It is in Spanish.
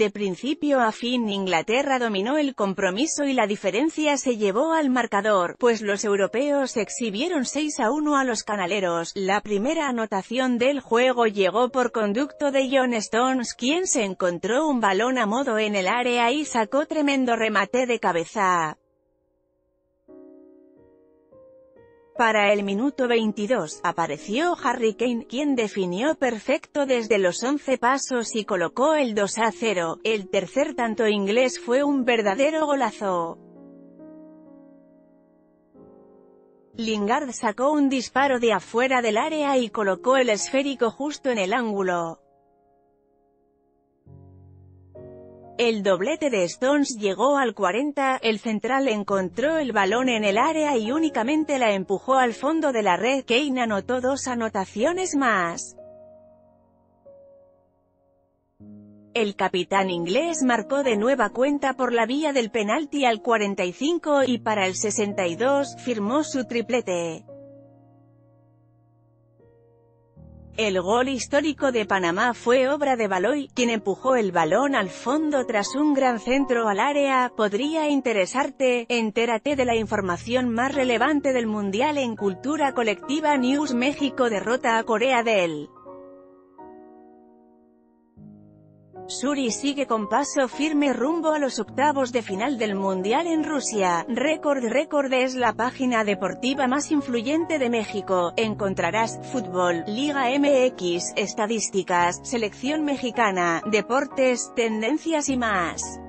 De principio a fin Inglaterra dominó el compromiso y la diferencia se llevó al marcador, pues los europeos exhibieron 6-1 a los canaleros. La primera anotación del juego llegó por conducto de John Stones, quien se encontró un balón a modo en el área y sacó tremendo remate de cabeza. Para el minuto 22, apareció Harry Kane, quien definió perfecto desde los 11 pasos y colocó el 2-0. El tercer tanto inglés fue un verdadero golazo. Lingard sacó un disparo de afuera del área y colocó el esférico justo en el ángulo. El doblete de Stones llegó al 40, el central encontró el balón en el área y únicamente la empujó al fondo de la red. Kane anotó 2 anotaciones más. El capitán inglés marcó de nueva cuenta por la vía del penalti al 45 y para el 62 firmó su triplete. El gol histórico de Panamá fue obra de Baloy, quien empujó el balón al fondo tras un gran centro al área. ¿Podría interesarte? Entérate de la información más relevante del Mundial en Cultura Colectiva News. México derrota a Corea del Sur y sigue con paso firme rumbo a los octavos de final del Mundial en Rusia. Record es la página deportiva más influyente de México. Encontrarás fútbol, Liga MX, estadísticas, selección mexicana, deportes, tendencias y más.